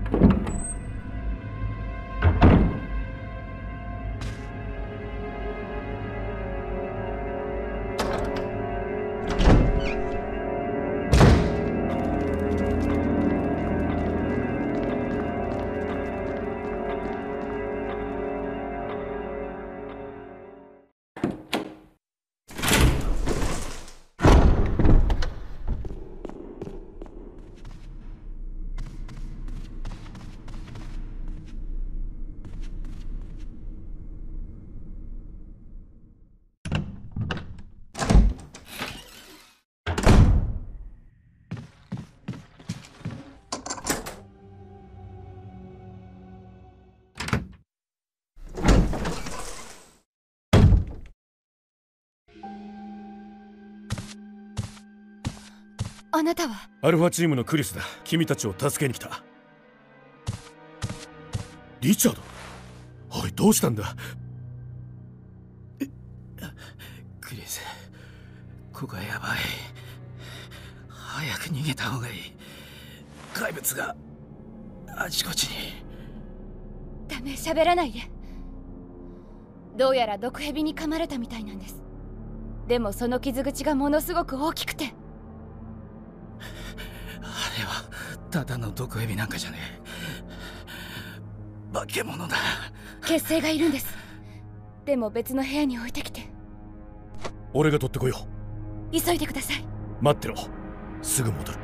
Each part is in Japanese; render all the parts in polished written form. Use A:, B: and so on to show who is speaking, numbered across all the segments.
A: あなたは？
B: アルファチームのクリスだ。君たちを助けに来た。リチャード、おい、どうしたんだ？
C: クリス、ここはやばい。早く逃げた方がいい。怪物があちこちに。
A: ダメ、喋らないで。どうやら毒蛇に噛まれたみたいなんです。でもその傷口がものすごく大きくて。
C: あれはただの毒蛇なんかじゃねえ。化け物だ。
A: 血清がいるんです。でも別の部屋に置いてきて。
B: 俺が取ってこよ
A: う。急いでください。
B: 待ってろ、すぐ戻る。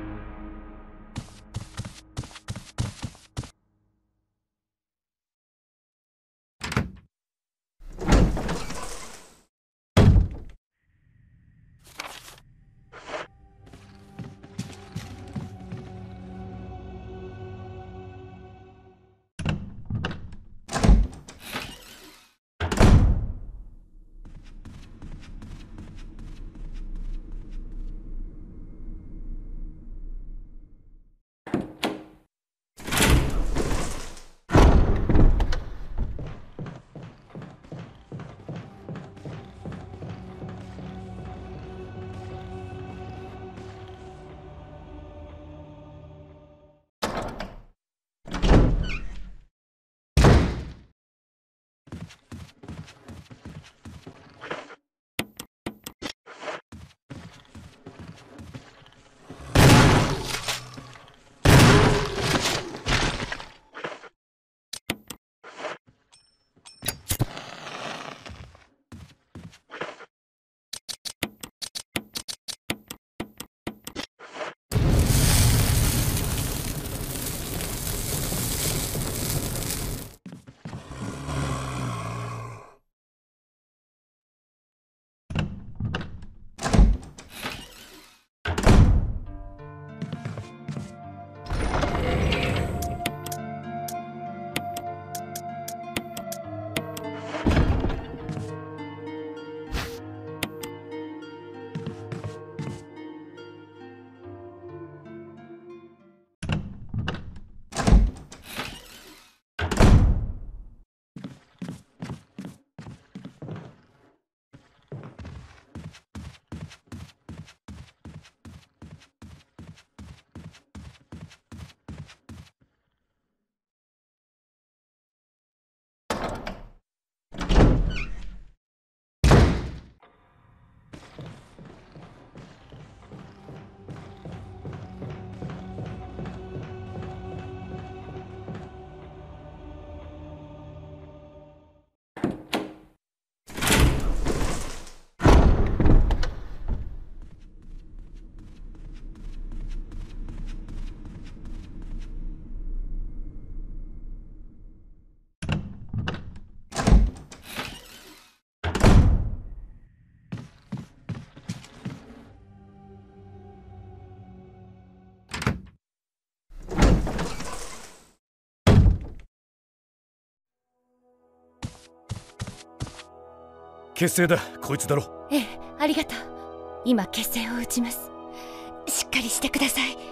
B: 血清だ、こいつだろ。
A: ええ、ありがとう。今血清を打ちます。しっかりしてください。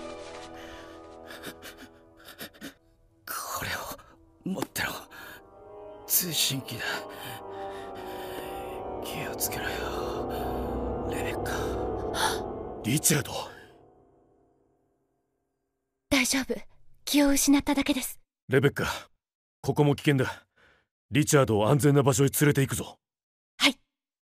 C: これを持ってろ。通信機だ。気をつけろよ、レベッカ。
B: リチャード、
A: 大丈夫、 気を失っただけです。
B: レベッカ、ここも危険だ。リチャードを安全な場所へ連れて行くぞ。
A: はい。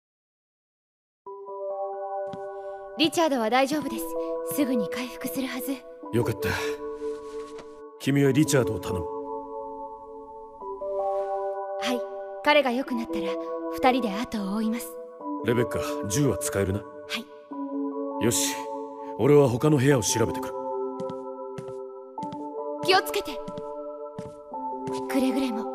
A: リチャードは大丈夫です。すぐに回復するはず。
B: よかった。君はリチャードを頼む。
A: はい。彼が良くなったら2人で後を追います。
B: レベッカ、銃は使えるな。
A: はい。
B: よし、俺は他の部屋を調べてくる。
A: 気をつけて。くれぐれも